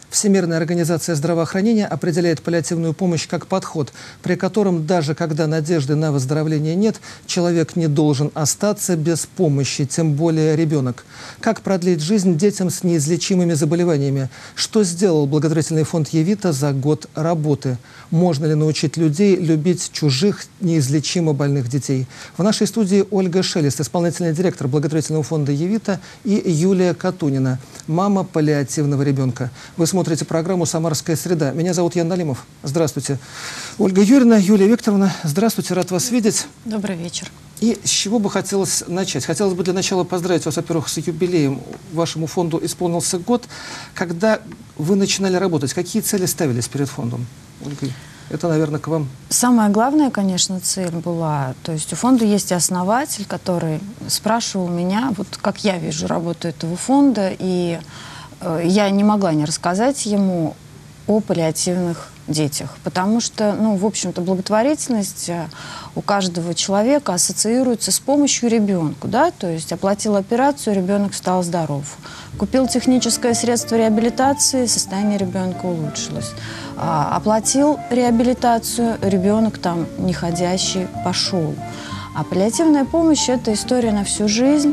Всемирная организация здравоохранения определяет паллиативную помощь как подход, при котором даже когда надежды на выздоровление нет, человек не должен остаться без помощи, тем более ребенок. Как продлить жизнь детям с неизлечимыми заболеваниями? Что сделал благотворительный фонд Евита за год работы? Можно ли научить людей любить чужих неизлечимо больных детей? В нашей студии Ольга Шелест, исполнительный директор благотворительного фонда Евита, и Юлия Катунина, мама паллиативного ребенка. Вы смотрите программу «Самарская среда». Меня зовут Ян Налимов. Здравствуйте. Ольга Юрьевна, Юлия Викторовна, здравствуйте, рад вас видеть. Добрый вечер. И с чего бы хотелось начать? Хотелось бы для начала поздравить вас, во-первых, с юбилеем. Вашему фонду исполнился год. Когда вы начинали работать, какие цели ставились перед фондом? Ольга, это, наверное, к вам. Самая главная, конечно, цель была, то есть у фонда есть основатель, который спрашивал меня, вот как я вижу работу этого фонда, и я не могла не рассказать ему о паллиативных детях, потому что, ну, в общем-то, благотворительность у каждого человека ассоциируется с помощью ребенку, да, то есть оплатил операцию, ребенок стал здоров, купил техническое средство реабилитации, состояние ребенка улучшилось, оплатил реабилитацию, ребенок там неходящий пошел. А паллиативная помощь – это история на всю жизнь,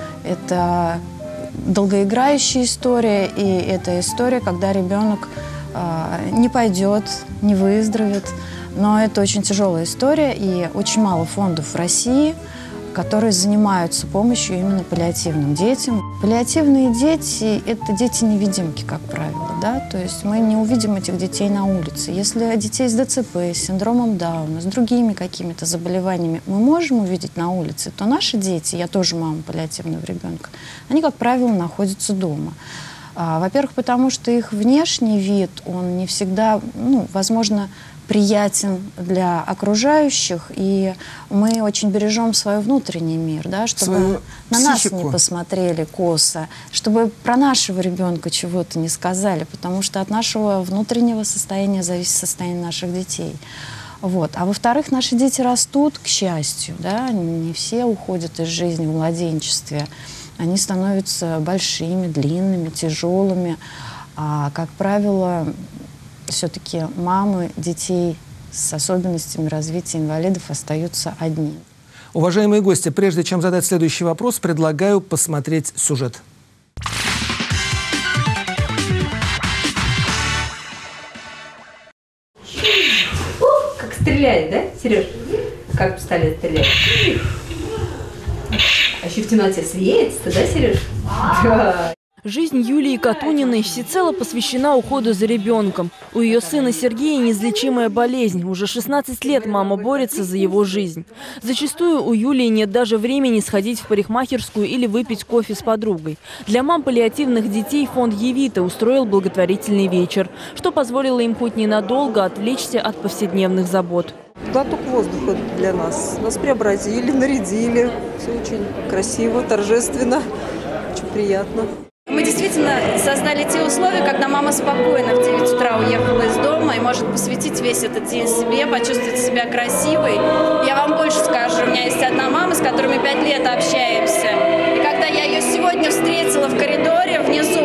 это долгоиграющая история, и это история, когда ребенок не пойдет, не выздоровеет. Но это очень тяжелая история, и очень мало фондов в России, которые занимаются помощью именно паллиативным детям. Паллиативные дети – это дети-невидимки, как правило, да? То есть мы не увидим этих детей на улице. Если детей с ДЦП, с синдромом Дауна, с другими какими-то заболеваниями мы можем увидеть на улице, то наши дети, я тоже мама паллиативного ребенка, они, как правило, находятся дома. Во-первых, потому что их внешний вид, он не всегда, ну, возможно, приятен для окружающих, и мы очень бережем свой внутренний мир, да, чтобы на нас не посмотрели косо, чтобы про нашего ребенка чего-то не сказали, потому что от нашего внутреннего состояния зависит состояние наших детей. Вот. А во-вторых, наши дети растут, к счастью, да, не все уходят из жизни в младенчестве. Они становятся большими, длинными, тяжелыми. А, как правило, все-таки мамы детей с особенностями развития инвалидов остаются одни. Уважаемые гости, прежде чем задать следующий вопрос, предлагаю посмотреть сюжет. Как стреляет, да, Сереж? Как пистолет стреляет? А еще в темноте светится, да, Сереж? Да. Жизнь Юлии Катуниной всецело посвящена уходу за ребенком. У ее сына Сергея неизлечимая болезнь. Уже 16 лет мама борется за его жизнь. Зачастую у Юлии нет даже времени сходить в парикмахерскую или выпить кофе с подругой. Для мам паллиативных детей фонд Евита устроил благотворительный вечер, что позволило им хоть ненадолго отвлечься от повседневных забот. Глоток воздуха для нас. Нас преобразили, нарядили. Все очень красиво, торжественно, очень приятно. Мы действительно создали те условия, когда мама спокойно в 9 утра уехала из дома и может посвятить весь этот день себе, почувствовать себя красивой. Я вам больше скажу, у меня есть одна мама, с которой мы 5 лет общаемся. И когда я ее сегодня встретила в коридоре внизу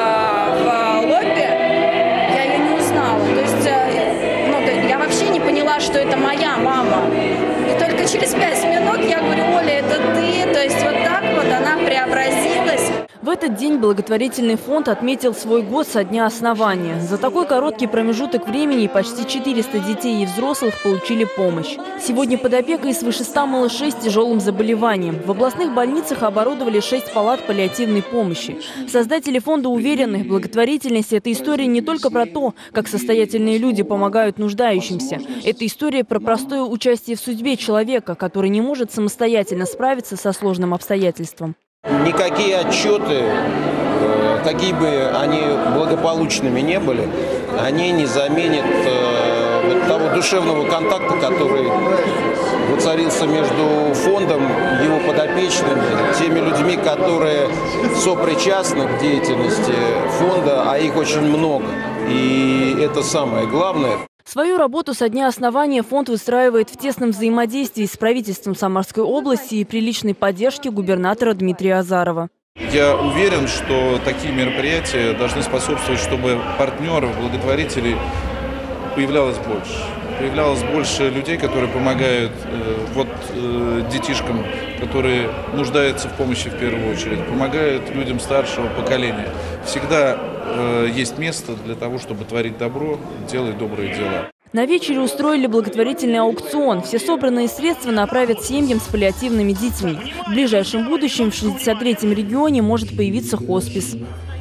в лобби, я ее не узнала. То есть я вообще не поняла, что это моя мама. И только через 5 минут я говорю: Оля, это ты. То есть вот так вот она преобразилась. В этот день благотворительный фонд отметил свой год со дня основания. За такой короткий промежуток времени почти 400 детей и взрослых получили помощь. Сегодня под опекой свыше 100 малышей с тяжелым заболеванием. В областных больницах оборудовали 6 палат паллиативной помощи. Создатели фонда уверены, благотворительность – это история не только про то, как состоятельные люди помогают нуждающимся. Это история про простое участие в судьбе человека, который не может самостоятельно справиться со сложным обстоятельством. Никакие отчеты, какие бы они благополучными не были, они не заменят того душевного контакта, который воцарился между фондом, его подопечными, теми людьми, которые сопричастны к деятельности фонда, а их очень много. И это самое главное. Свою работу со дня основания фонд выстраивает в тесном взаимодействии с правительством Самарской области и при личной поддержке губернатора Дмитрия Азарова. Я уверен, что такие мероприятия должны способствовать, чтобы партнеров, благотворителей появлялось больше. Появлялось больше людей, которые помогают детишкам, которые нуждаются в помощи в первую очередь, помогают людям старшего поколения. Всегда есть место для того, чтобы творить добро, делать добрые дела. На вечере устроили благотворительный аукцион. Все собранные средства направят семьям с паллиативными детьми. В ближайшем будущем в 63-м регионе может появиться хоспис.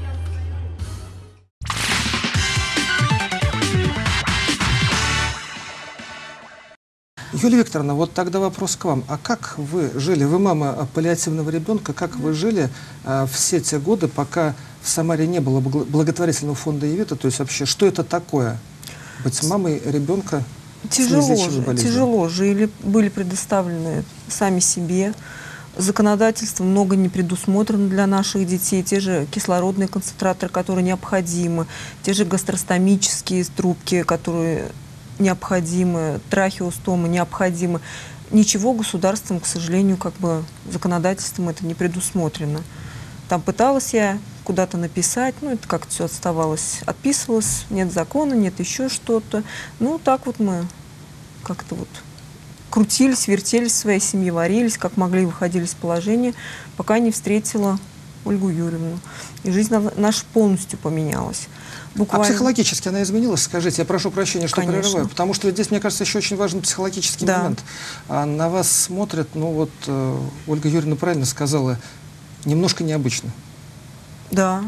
Юлия Викторовна, вот тогда вопрос к вам. А как вы жили? Вы мама паллиативного ребенка. Как вы жили все те годы, пока в Самаре не было благотворительного фонда Евита? То есть вообще, что это такое? Быть мамой ребенка с неизлечимой болезнью? Тяжело жили, были предоставлены сами себе. Законодательство много не предусмотрено для наших детей. Те же кислородные концентраторы, которые необходимы, те же гастростомические трубки, которые необходимы, трахеостомы необходимы. Ничего государством, к сожалению, законодательством это не предусмотрено. Там пыталась я куда-то написать, это как-то все отставалось, отписывалось, нет закона, нет еще что-то. Так вот мы как-то крутились, вертелись в своей семье, варились, как могли, выходили из положения, пока не встретила Ольгу Юрьевну. И жизнь наша полностью поменялась. Буквально. А психологически она изменилась? Скажите, я прошу прощения, что Конечно. прерываю, потому что здесь, мне кажется, еще очень важен психологический момент. На вас смотрят, Ольга Юрьевна правильно сказала, немножко необычно. Да.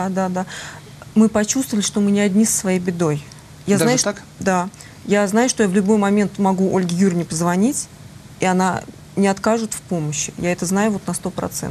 Мы почувствовали, что мы не одни со своей бедой. Даже так? Да. Я знаю, что я в любой момент могу Ольге Юрьевне позвонить, и она не откажет в помощи. Я это знаю на 100%.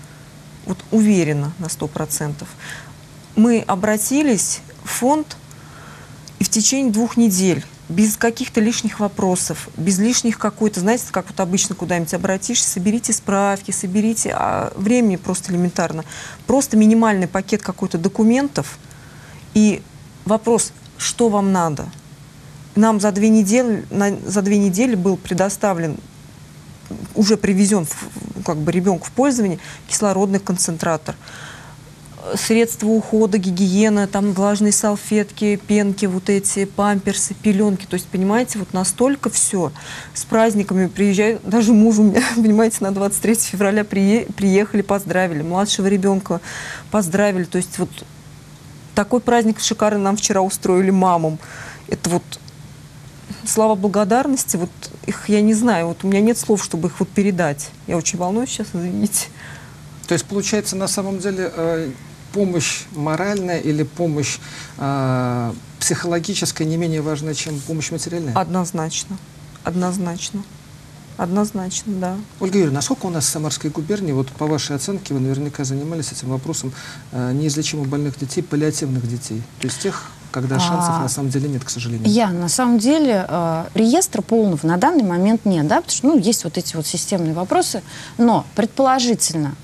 Уверена на 100%. Мы обратились в фонд, и в течение 2 недель, без каких-то лишних вопросов, без лишних знаете, как обычно куда-нибудь обратишься, соберите справки, времени просто элементарно. Просто минимальный пакет какой-то документов и вопрос, что вам надо. Нам за 2 недели был предоставлен, уже привезен ребенку в пользование кислородный концентратор. Средства ухода, гигиена, влажные салфетки, пенки, эти памперсы, пеленки. То есть, понимаете, настолько все. С праздниками приезжают, даже муж у меня, понимаете, на 23 февраля приехали, поздравили. Младшего ребенка поздравили. То есть, такой праздник шикарный нам вчера устроили мамам. Это слова благодарности, их я не знаю. У меня нет слов, чтобы их передать. Я очень волнуюсь сейчас, извините. То есть, получается, на самом деле, помощь моральная или помощь психологическая не менее важна, чем помощь материальная? Однозначно. Однозначно, да. Ольга Юрьевна, насколько у нас в Самарской губернии, по вашей оценке, вы наверняка занимались этим вопросом, неизлечимо больных детей, паллиативных детей? То есть тех, когда шансов на самом деле нет, к сожалению. На самом деле реестра полного на данный момент нет, потому что есть эти системные вопросы, но предположительно,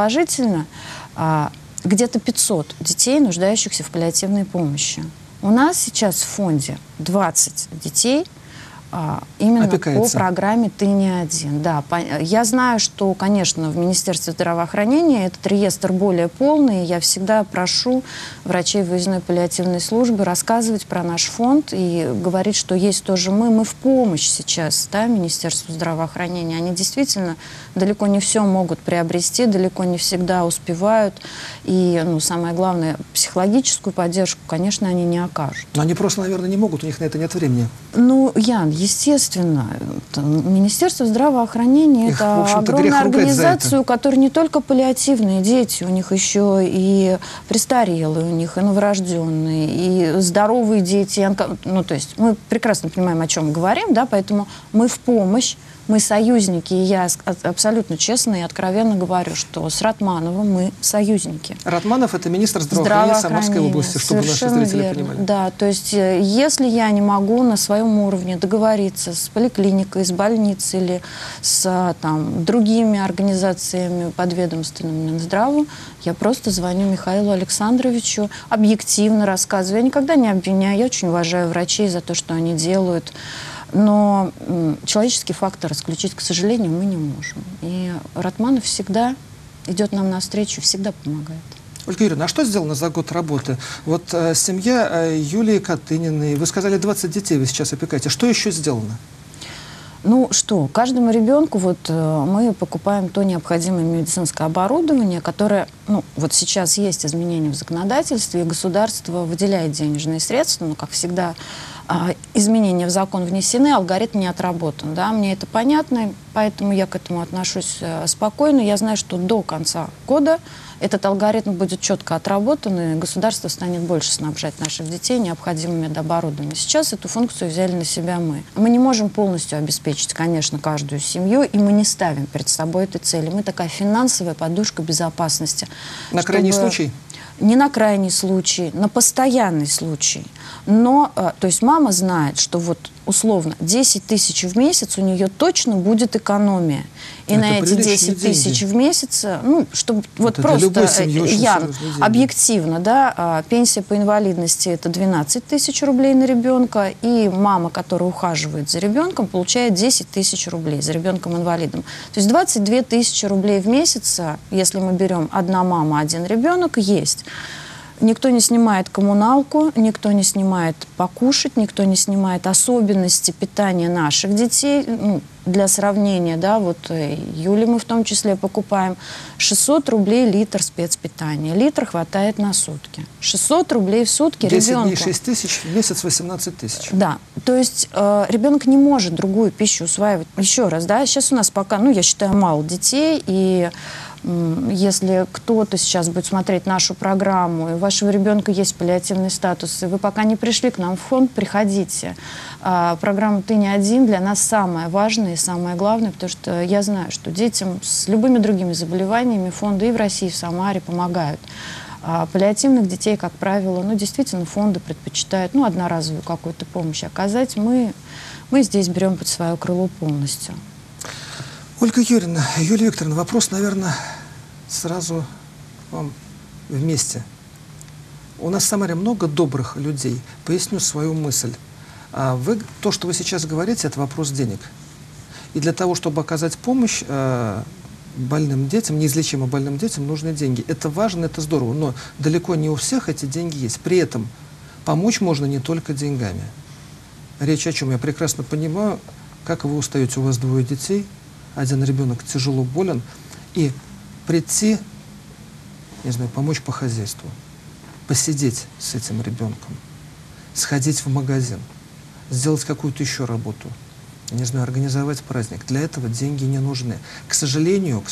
где-то 500 детей, нуждающихся в паллиативной помощи. У нас сейчас в фонде 20 детей, именно опекается. По программе «Ты не один». Да, я знаю, что, конечно, в Министерстве здравоохранения этот реестр более полный. Я всегда прошу врачей выездной паллиативной службы рассказывать про наш фонд и говорить, что есть тоже мы в помощь сейчас, Министерству здравоохранения. Они действительно далеко не все могут приобрести, далеко не всегда успевают. И, самое главное, психологическую поддержку, конечно, они не окажут. Но они просто, наверное, не могут, у них на это нет времени. Ян, естественно, Министерство здравоохранения — это огромная организация, у которой не только паллиативные дети, у них еще и престарелые, у них и новорожденные, и здоровые дети. То есть мы прекрасно понимаем, о чем говорим, поэтому мы в помощь. Мы союзники, и я абсолютно честно и откровенно говорю, что с Ратмановым мы союзники. Ратманов — это министр здравоохранения Самарской области, чтобы наши зрители понимали. Да, то есть если я не могу на своем уровне договориться с поликлиникой, с больницей или с другими организациями подведомственными Минздраву, я просто звоню Михаилу Александровичу, объективно рассказываю. Я никогда не обвиняю, я очень уважаю врачей за то, что они делают. Но человеческий фактор исключить, к сожалению, мы не можем. И Ратманов всегда идет нам навстречу, всегда помогает. Ольга Юрьевна, а что сделано за год работы? Вот семья Юлии Катыниной, вы сказали, 20 детей вы сейчас опекаете. Что еще сделано? Ну что, каждому ребенку мы покупаем то необходимое медицинское оборудование, которое, вот сейчас есть изменения в законодательстве, и государство выделяет денежные средства, но, как всегда, изменения в закон внесены, алгоритм не отработан. Да? Мне это понятно, поэтому я к этому отношусь спокойно. Я знаю, что до конца года этот алгоритм будет четко отработан, и государство станет больше снабжать наших детей необходимым медоборудованием. Сейчас эту функцию взяли на себя мы. Мы не можем полностью обеспечить, конечно, каждую семью, и мы не ставим перед собой этой цели. Мы такая финансовая подушка безопасности. На крайний случай? Не на крайний случай, на постоянный случай. Но, то есть мама знает, что вот условно 10 тысяч в месяц у нее точно будет экономия. И на эти 10 тысяч в месяц, чтобы вот просто, Ян, объективно, да, пенсия по инвалидности — это 12 тысяч рублей на ребенка, и мама, которая ухаживает за ребенком, получает 10 тысяч рублей за ребенком-инвалидом. То есть 22 тысячи рублей в месяц, если мы берем одна мама, один ребенок, есть. Никто не снимает коммуналку, никто не снимает покушать, никто не снимает особенности питания наших детей. Для сравнения, да, вот Юле мы в том числе покупаем 600 рублей литр спецпитания. Литр хватает на сутки. 600 рублей в сутки 10 ребенку. 10 дней 6 тысяч, в месяц 18 тысяч. Да, то есть ребенок не может другую пищу усваивать. Еще раз, да, сейчас у нас пока, я считаю, мало детей, и если кто-то сейчас будет смотреть нашу программу, и у вашего ребенка есть паллиативный статус, и вы пока не пришли к нам в фонд, приходите. Программа «Ты не один» для нас самая важная и самое главное, потому что я знаю, что детям с любыми другими заболеваниями фонды и в России, и в Самаре помогают. А паллиативных детей, как правило, действительно фонды предпочитают одноразовую какую-то помощь оказать. Мы здесь берем под свое крыло полностью. Ольга Юрьевна, Юлия Викторовна, вопрос, наверное, сразу к вам вместе. У нас в Самаре много добрых людей. Поясню свою мысль. То, что вы сейчас говорите, это вопрос денег. И для того, чтобы оказать помощь больным детям, неизлечимо больным детям, нужны деньги. Это важно, это здорово, но далеко не у всех эти деньги есть. При этом помочь можно не только деньгами. Речь о чем? Я прекрасно понимаю, как вы устаете, у вас 2 детей, один ребенок тяжело болен, и прийти, не знаю, помочь по хозяйству, посидеть с этим ребенком, сходить в магазин, сделать какую-то еще работу, не знаю, организовать праздник. Для этого деньги не нужны. К сожалению,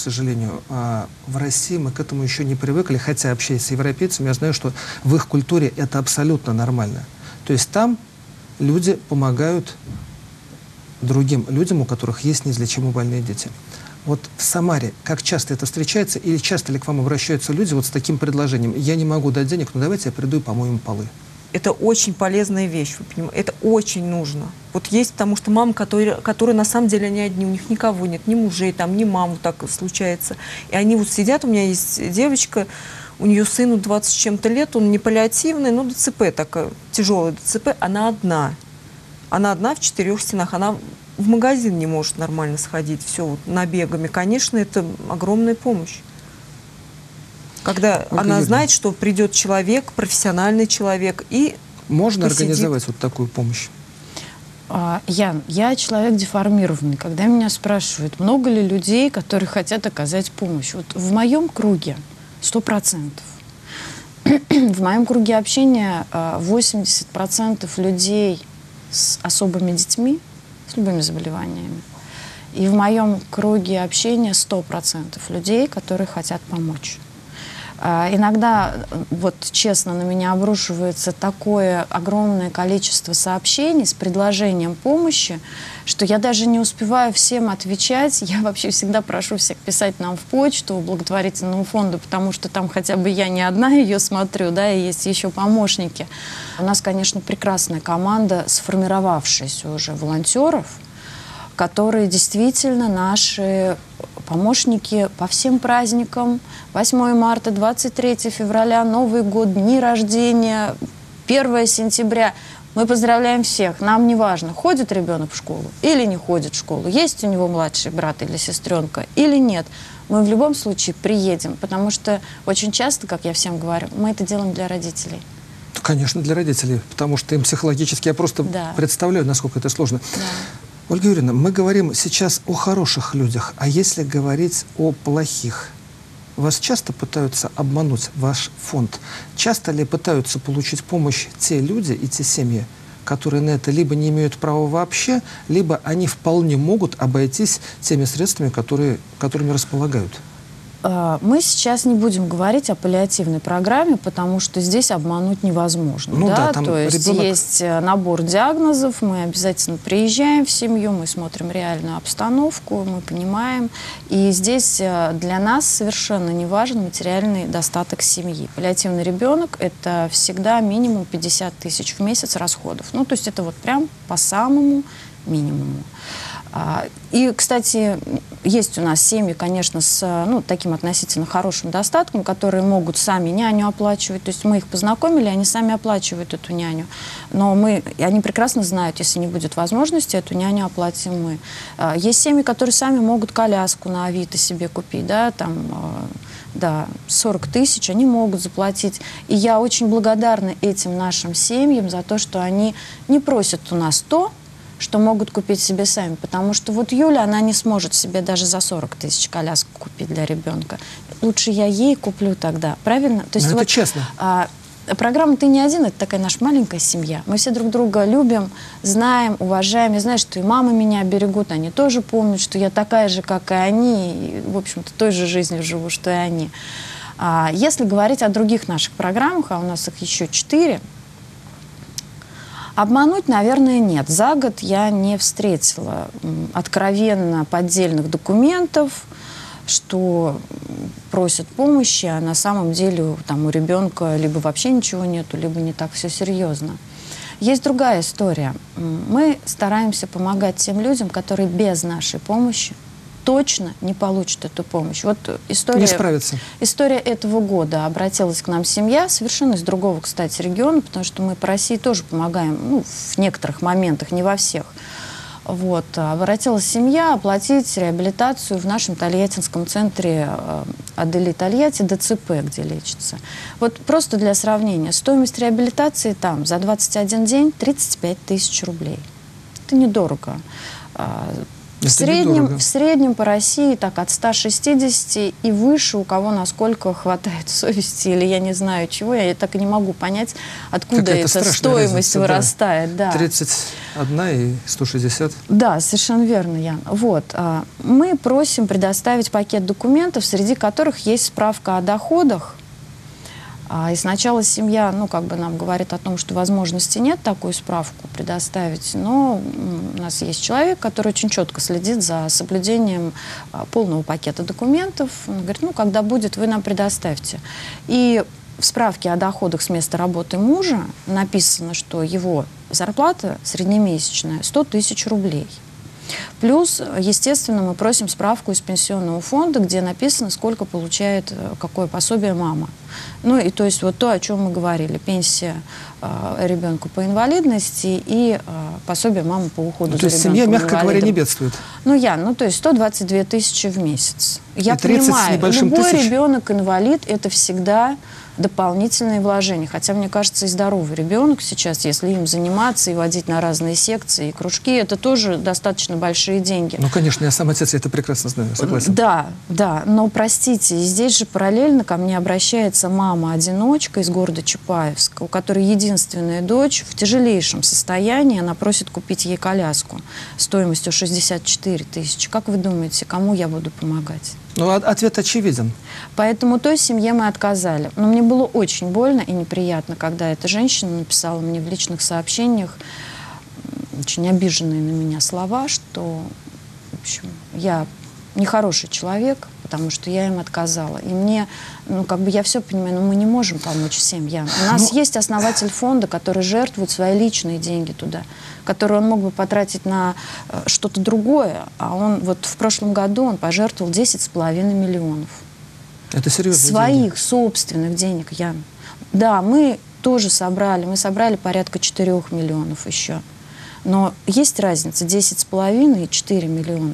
в России мы к этому еще не привыкли, хотя, общаясь с европейцами, я знаю, что в их культуре это абсолютно нормально. То есть там люди помогают другим людям, у которых есть неизлечимо больные дети. Вот в Самаре как часто это встречается, или часто ли к вам обращаются люди вот с таким предложением: я не могу дать денег, но давайте я приду и помою им полы? Это очень полезная вещь, вы понимаете, это очень нужно. Вот есть, потому что мамы, которые на самом деле они одни, у них никого нет, ни мужей, ни маму, так случается. И они вот сидят, у меня есть девочка, у нее сыну 20 с чем-то лет, он не паллиативный, ДЦП такая, тяжелая ДЦП, она одна. Она одна в 4 стенах, она в магазин не может нормально сходить, все вот набегами. Конечно, это огромная помощь. Когда она знает, что придет человек, профессиональный человек, и можно организовать вот такую помощь? Ян, я человек деформированный. Когда меня спрашивают, много ли людей, которые хотят оказать помощь, вот в моем круге 100%. В моем круге общения 80% людей с особыми детьми, с любыми заболеваниями. И в моем круге общения 100% людей, которые хотят помочь. Иногда, вот честно, на меня обрушивается такое огромное количество сообщений с предложением помощи, что я даже не успеваю всем отвечать. Я вообще всегда прошу всех писать нам в почту благотворительному фонду, потому что там хотя бы я не одна ее смотрю, да, и есть еще помощники. У нас, конечно, прекрасная команда, сформировавшаяся уже волонтеров, которые действительно наши помощники по всем праздникам. 8 марта, 23 февраля, Новый год, дни рождения, 1 сентября. Мы поздравляем всех. Нам не важно, ходит ребенок в школу или не ходит в школу, есть у него младший брат или сестренка или нет. мы в любом случае приедем, потому что очень часто, как я всем говорю, мы это делаем для родителей. Конечно, для родителей, потому что им психологически, я просто представляю, насколько это сложно. Да. Ольга Юрьевна, мы говорим сейчас о хороших людях, а если говорить о плохих? Вас часто пытаются обмануть, ваш фонд? Часто ли пытаются получить помощь те люди и те семьи, которые на это либо не имеют права вообще, либо они вполне могут обойтись теми средствами, которыми располагают? Мы сейчас не будем говорить о паллиативной программе, потому что здесь обмануть невозможно. Ну, да, То есть ребенок... есть набор диагнозов, мы обязательно приезжаем в семью, мы смотрим реальную обстановку, мы понимаем. И здесь для нас совершенно не важен материальный достаток семьи. Паллиативный ребенок – это всегда минимум 50 тысяч в месяц расходов. Ну, то есть это вот прям по самому минимуму. И, кстати, есть у нас семьи, конечно, с таким относительно хорошим достатком, которые могут сами няню оплачивать. То есть мы их познакомили, они сами оплачивают эту няню. Но они прекрасно знают, если не будет возможности, эту няню оплатим мы. Есть семьи, которые сами могут коляску на Авито себе купить, да, 40 тысяч они могут заплатить. И я очень благодарна этим нашим семьям за то, что они не просят у нас то, что могут купить себе сами. Потому что вот Юля, она не сможет себе даже за 40 тысяч коляску купить для ребенка. Лучше я ей куплю тогда. Правильно? То есть это честно. Программа «Ты не один» — это такая наша маленькая семья. Мы все друг друга любим, знаем, уважаем. Я знаю, что и мамы меня берегут, они тоже помнят, что я такая же, как и они, и, в общем-то, той же жизнью живу, что и они. Если говорить о других наших программах, а у нас их еще 4, обмануть, наверное, нет. За год я не встретила откровенно поддельных документов, что просят помощи, а на самом деле там у ребенка либо вообще ничего нету, либо не так все серьезно. Есть другая история. Мы стараемся помогать тем людям, которые без нашей помощи точно не получат эту помощь. Вот история, не справится. История этого года. Обратилась к нам семья, совершенно из другого, кстати, региона, потому что мы по России тоже помогаем, в некоторых моментах, не во всех. Вот. Обратилась семья оплатить реабилитацию в нашем тольяттинском центре Адели Тольятти, ДЦП, где лечится. Вот просто для сравнения. Стоимость реабилитации там за 21 день 35 тысяч рублей. Это недорого. В среднем по России так от 160 и выше, у кого насколько хватает совести или я не знаю чего, я так и не могу понять, откуда эта стоимость вырастает. Да. 31 и 160. Да, совершенно верно, Ян. Вот. Мы просим предоставить пакет документов, среди которых есть справка о доходах. И сначала семья, нам говорит о том, что возможности нет такую справку предоставить, но у нас есть человек, который очень четко следит за соблюдением полного пакета документов. Он говорит, когда будет, вы нам предоставьте. И в справке о доходах с места работы мужа написано, что его зарплата среднемесячная 100 тысяч рублей. Плюс, естественно, мы просим справку из пенсионного фонда, где написано, сколько получает, какое пособие мама. И то есть вот то, о чем мы говорили. Пенсия ребенку по инвалидности и пособие мамы по уходу за ребенком. То есть семья, мягко говоря, не бедствует? То есть 122 тысячи в месяц. Я понимаю, любой ребенок-инвалид – это всегда дополнительные вложения. Хотя, мне кажется, и здоровый ребенок сейчас, если им заниматься и водить на разные секции и кружки, это тоже достаточно большие деньги. Конечно, я сам отец, я это прекрасно знаю, согласен. Да, но, простите, здесь же параллельно ко мне обращается мама-одиночка из города Чапаевска, у которой единственная дочь в тяжелейшем состоянии, она просит купить ей коляску стоимостью 64 тысячи. Как вы думаете, кому я буду помогать? Ответ очевиден. Поэтому той семье мы отказали. Но мне было очень больно и неприятно, когда эта женщина написала мне в личных сообщениях очень обиженные на меня слова, что, в общем, я нехороший человек, потому что я им отказала. И мне, я все понимаю, но мы не можем помочь всем. У нас есть основатель фонда, который жертвует свои личные деньги туда, которые он мог бы потратить на что-то другое. А он в прошлом году он пожертвовал 10,5 миллионов. Это серьезно? Своих собственных денег, Ян. Да, мы тоже собрали. Мы собрали порядка 4 миллионов еще. Но есть разница 10,5 и 4 миллиона.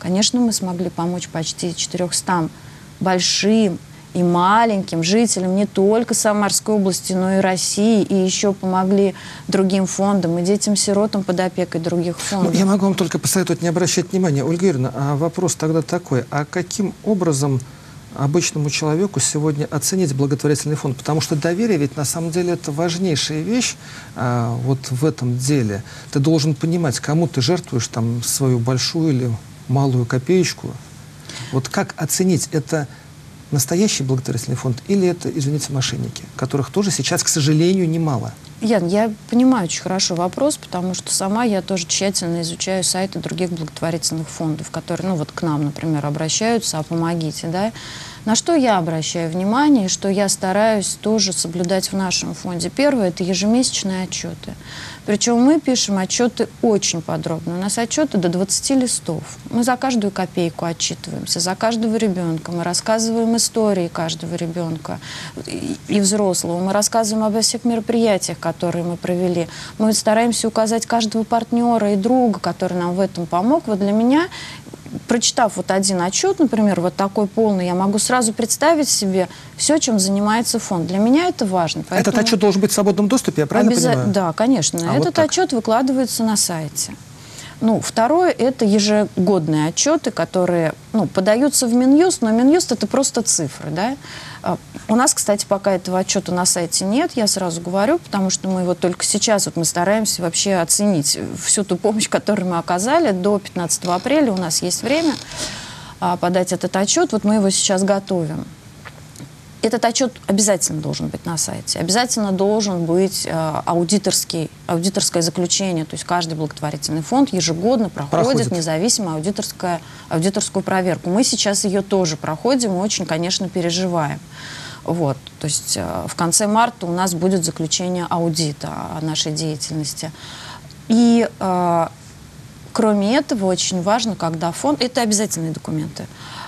Конечно, мы смогли помочь почти 400 большим и маленьким жителям не только Самарской области, но и России, и еще помогли другим фондам и детям-сиротам под опекой других фондов. Ну, я могу вам только посоветовать не обращать внимания. Ольга Юрьевна, а вопрос тогда такой, а каким образом обычному человеку сегодня оценить благотворительный фонд? Потому что доверие ведь на самом деле это важнейшая вещь вот в этом деле. Ты должен понимать, кому ты жертвуешь там свою большую или малую копеечку. Вот как оценить, это настоящий благотворительный фонд или это, извините, мошенники, которых тоже сейчас, к сожалению, немало? Ян, я понимаю очень хорошо вопрос, потому что сама я тоже тщательно изучаю сайты других благотворительных фондов, которые, ну вот к нам, например, обращаются, а помогите, да. На что я обращаю внимание, и что я стараюсь тоже соблюдать в нашем фонде. Первое – это ежемесячные отчеты. Причем мы пишем отчеты очень подробно. У нас отчеты до 20 листов. Мы за каждую копейку отчитываемся, за каждого ребенка. Мы рассказываем истории каждого ребенка и взрослого. Мы рассказываем обо всех мероприятиях, которые мы провели. Мы стараемся указать каждого партнера и друга, который нам в этом помог. Вот для меня, прочитав вот один отчет, например, вот такой полный, я могу сразу представить себе все, чем занимается фонд. Для меня это важно. Поэтому... Этот отчет должен быть в свободном доступе, я правильно понимаю? Да, конечно. Этот отчет выкладывается на сайте. Ну, второе – это ежегодные отчеты, которые подаются в Минюст, но Минюст – это просто цифры, да. У нас, кстати, пока этого отчета на сайте нет, я сразу говорю, потому что мы вот только сейчас мы стараемся вообще оценить всю ту помощь, которую мы оказали. До 15 апреля у нас есть время подать этот отчет, вот мы его сейчас готовим. Этот отчет обязательно должен быть на сайте. Обязательно должен быть аудиторское заключение. То есть каждый благотворительный фонд ежегодно проходит независимую аудиторскую проверку. Мы сейчас ее тоже проходим и очень, конечно, переживаем. Вот. То есть в конце марта у нас будет заключение аудита о нашей деятельности. И кроме этого, очень важно, когда фонд... Это обязательные документы.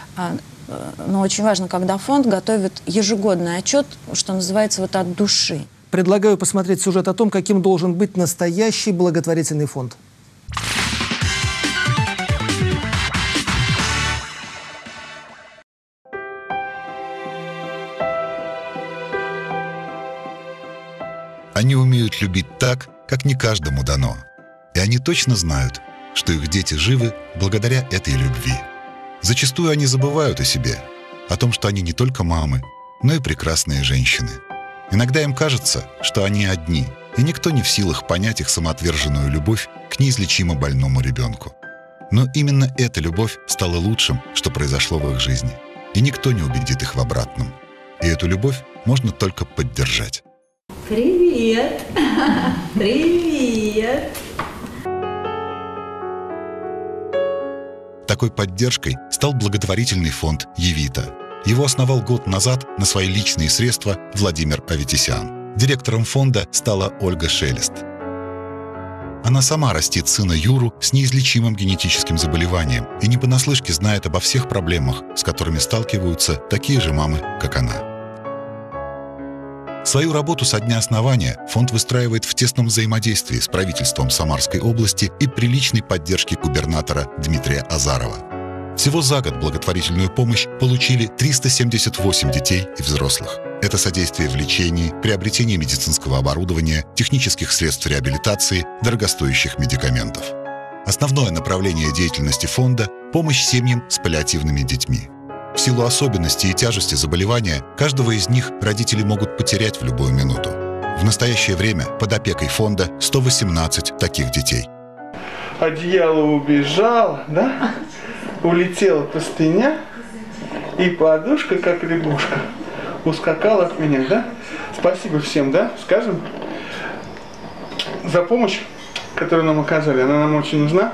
Но очень важно, когда фонд готовит ежегодный отчет, что называется, вот от души. Предлагаю посмотреть сюжет о том, каким должен быть настоящий благотворительный фонд. Они умеют любить так, как не каждому дано. И они точно знают, что их дети живы благодаря этой любви. Зачастую они забывают о себе, о том, что они не только мамы, но и прекрасные женщины. Иногда им кажется, что они одни, и никто не в силах понять их самоотверженную любовь к неизлечимо больному ребенку. Но именно эта любовь стала лучшим, что произошло в их жизни. И никто не убедит их в обратном. И эту любовь можно только поддержать. Привет! Привет! Такой поддержкой стал благотворительный фонд «Евита». Его основал год назад на свои личные средства Владимир Аветисян. Директором фонда стала Ольга Шелест. Она сама растит сына Юру с неизлечимым генетическим заболеванием и не понаслышке знает обо всех проблемах, с которыми сталкиваются такие же мамы, как она. Свою работу со дня основания фонд выстраивает в тесном взаимодействии с правительством Самарской области и при личной поддержке губернатора Дмитрия Азарова. Всего за год благотворительную помощь получили 378 детей и взрослых. Это содействие в лечении, приобретении медицинского оборудования, технических средств реабилитации, дорогостоящих медикаментов. Основное направление деятельности фонда – помощь семьям с паллиативными детьми. В силу особенностей и тяжести заболевания, каждого из них родители могут потерять в любую минуту. В настоящее время под опекой фонда 118 таких детей. Одеяло убежало, да? Улетела простыня, и подушка, как лягушка, ускакала от меня, да? Спасибо всем, да, скажем, за помощь, которую нам оказали. Она нам очень нужна.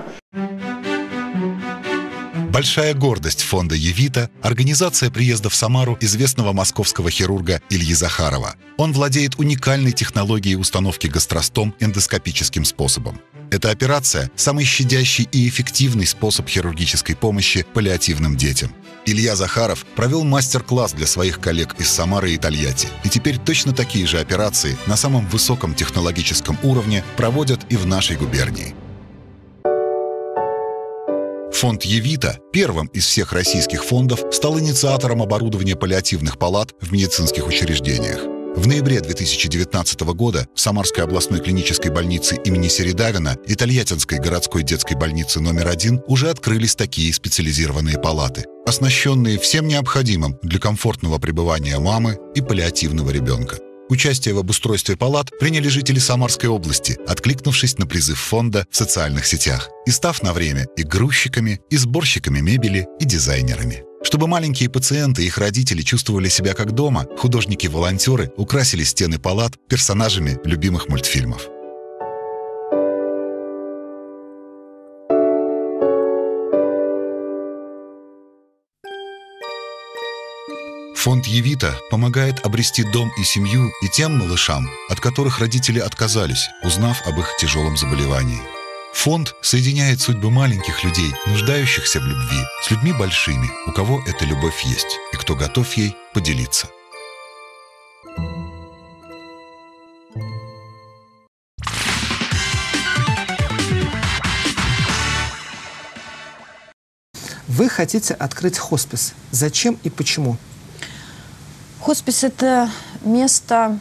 Большая гордость фонда «Евита» – организация приезда в Самару известного московского хирурга Ильи Захарова. Он владеет уникальной технологией установки гастростом эндоскопическим способом. Эта операция – самый щадящий и эффективный способ хирургической помощи паллиативным детям. Илья Захаров провел мастер-класс для своих коллег из Самары и Тольятти. И теперь точно такие же операции на самом высоком технологическом уровне проводят и в нашей губернии. Фонд «Евита» первым из всех российских фондов стал инициатором оборудования паллиативных палат в медицинских учреждениях. В ноябре 2019 года в Самарской областной клинической больнице имени Середавина и Тольяттинской городской детской больнице номер 1 уже открылись такие специализированные палаты, оснащенные всем необходимым для комфортного пребывания мамы и паллиативного ребенка. Участие в обустройстве палат приняли жители Самарской области, откликнувшись на призыв фонда в социальных сетях и став на время и грузчиками, и сборщиками мебели, и дизайнерами. Чтобы маленькие пациенты и их родители чувствовали себя как дома, художники-волонтеры украсили стены палат персонажами любимых мультфильмов. Фонд «Евита» помогает обрести дом и семью и тем малышам, от которых родители отказались, узнав об их тяжелом заболевании. Фонд соединяет судьбы маленьких людей, нуждающихся в любви, с людьми большими, у кого эта любовь есть и кто готов ей поделиться. Вы хотите открыть хоспис. Зачем и почему? Хоспис – это место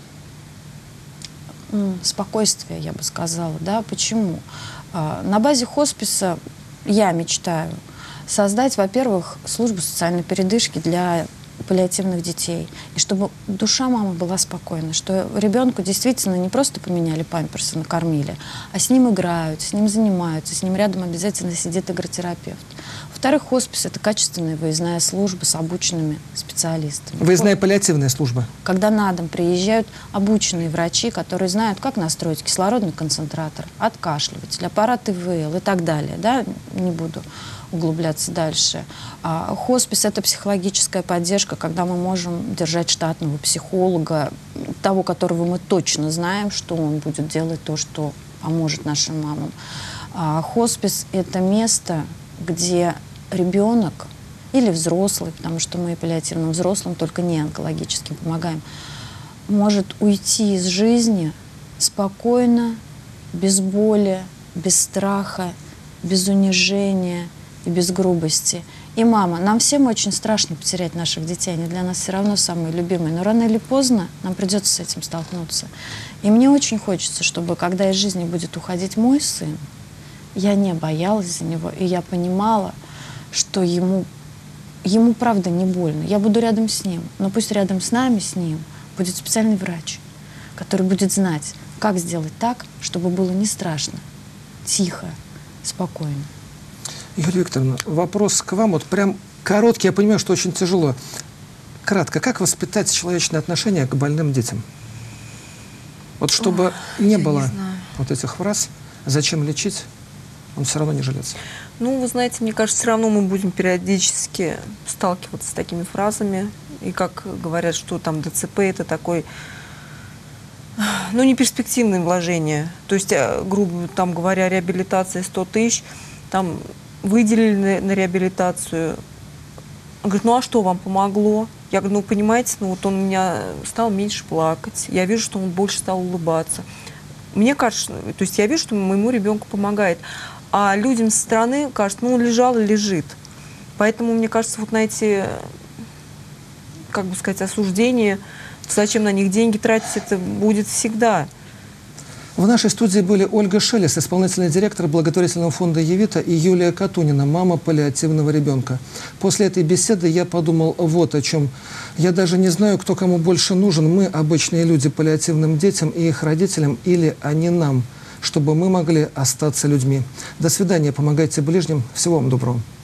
спокойствия, я бы сказала. Да? Почему? На базе хосписа я мечтаю создать, во-первых, службу социальной передышки для паллиативных детей. И чтобы душа мамы была спокойна, что ребенку действительно не просто поменяли памперсы, накормили, а с ним играют, с ним занимаются, с ним рядом обязательно сидит игротерапевт. Во-вторых, хоспис – это качественная выездная служба с обученными специалистами. Выездная паллиативная служба. Когда на дом приезжают обученные врачи, которые знают, как настроить кислородный концентратор, откашливатель, аппарат ИВЛ и так далее. Да? Не буду углубляться дальше. Хоспис – это психологическая поддержка, когда мы можем держать штатного психолога, того, которого мы точно знаем, что он будет делать то, что поможет нашим мамам. Хоспис – это место, где ребенок или взрослый, потому что мы паллиативным взрослым, только не онкологическим, помогаем, может уйти из жизни спокойно, без боли, без страха, без унижения и без грубости. И мама, нам всем очень страшно потерять наших детей, они для нас все равно самые любимые, но рано или поздно нам придется с этим столкнуться. И мне очень хочется, чтобы, когда из жизни будет уходить мой сын, я не боялась за него, и я понимала, что ему правда не больно. Я буду рядом с ним, но пусть рядом с нами, с ним, будет специальный врач, который будет знать, как сделать так, чтобы было не страшно, тихо, спокойно. Юлия Викторовна, вопрос к вам, вот прям короткий, я понимаю, что очень тяжело. Кратко, как воспитать человечное отношение к больным детям? Вот чтобы не было вот этих фраз, зачем лечить, он все равно не жилец. Ну, вы знаете, мне кажется, все равно мы будем периодически сталкиваться с такими фразами. И как говорят, что там ДЦП – это такой, ну, неперспективное вложение. То есть, грубо там говоря, реабилитация 100 тысяч, там выделили на реабилитацию. Он говорит, ну а что вам помогло? Я говорю, ну, понимаете, ну вот он у меня стал меньше плакать. Я вижу, что он больше стал улыбаться. Мне кажется, то есть я вижу, что моему ребенку помогает. А людям со стороны кажется, ну, он лежал и лежит. Поэтому, мне кажется, вот на эти, как бы сказать, осуждения, зачем на них деньги тратить, это будет всегда. В нашей студии были Ольга Шелес, исполнительный директор благотворительного фонда «Евита», и Юлия Катунина, мама паллиативного ребенка. После этой беседы я подумал вот о чем. Я даже не знаю, кто кому больше нужен. Мы, обычные люди, паллиативным детям и их родителям, или они нам, чтобы мы могли остаться людьми. До свидания, помогайте ближним. Всего вам доброго.